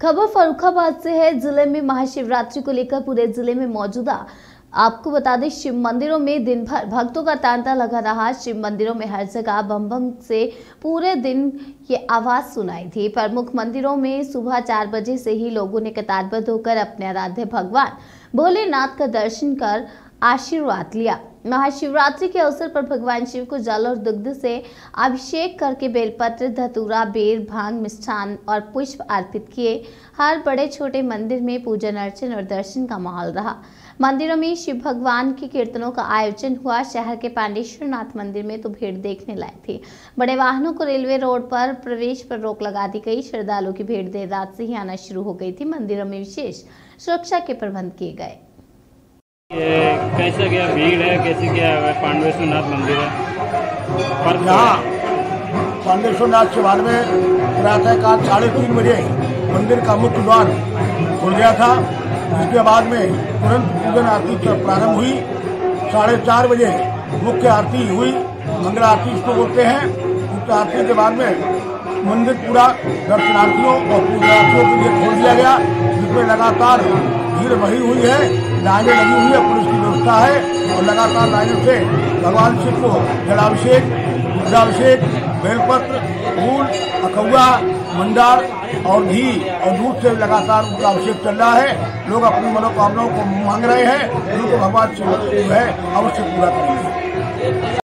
खबर फर्रुखाबाद से है। जिले में महाशिवरात्रि को लेकर पूरे जिले में मौजूदा आपको बता दें, शिव मंदिरों में दिन भर भक्तों का तांता लगा रहा। शिव मंदिरों में हर जगह बम बम से पूरे दिन ये आवाज सुनाई थी। प्रमुख मंदिरों में सुबह 4 बजे से ही लोगों ने कतारबद्ध होकर अपने आराध्य भगवान भोलेनाथ का दर्शन कर आशीर्वाद लिया। महाशिवरात्रि के अवसर पर भगवान शिव को जल और दुग्ध से अभिषेक करके बेलपत्र, धतूरा, बेर, भांग, मिष्ठान और पुष्प अर्पित किए। हर बड़े छोटे मंदिर में पूजन अर्चन और दर्शन का माहौल रहा। मंदिरों में शिव भगवान के कीर्तनों का आयोजन हुआ। शहर के पांडेश्वर नाथ मंदिर में तो भीड़ देखने लायक थी। बड़े वाहनों को रेलवे रोड पर प्रवेश पर रोक लगा दी गई। श्रद्धालुओं की भीड़ देर रात से ही आना शुरू हो गई थी। मंदिरों में विशेष सुरक्षा के प्रबंध किए गए। कैसे क्या भीड़ है, कैसे क्या है? पांडेश्वर नाथ मंदिर है। यहाँ पांडेश्वर नाथ शिवालय में प्रातःकाल 3:30 बजे मंदिर का मुख्य द्वार खुल गया था। इसके बाद में तुरंत पूजन आरती प्रारंभ हुई। 4:30 बजे मुख्य आरती हुई। मंगल आरती इसको बोलते हैं। मुख्य आरती के बाद में मंदिर पूरा दर्शनार्थियों और पूजनार्थियों के लिए खोल दिया गया, जिसमें लगातार भीड़ बही हुई है, लाइनें लगी हुई है, पुलिस की व्यवस्था है और लगातार लाइनों से भगवान शिव को जलाभिषेक, रुद्राभिषेक, बेलपत्र, फूल, अखौआ, मंदार और घी और दूध से लगातार उनका अभिषेक चल रहा है। लोग अपनी मनोकामनाओं को मांग रहे हैं, जिनको भगवान शिव है अवश्य पूरा करेंगे।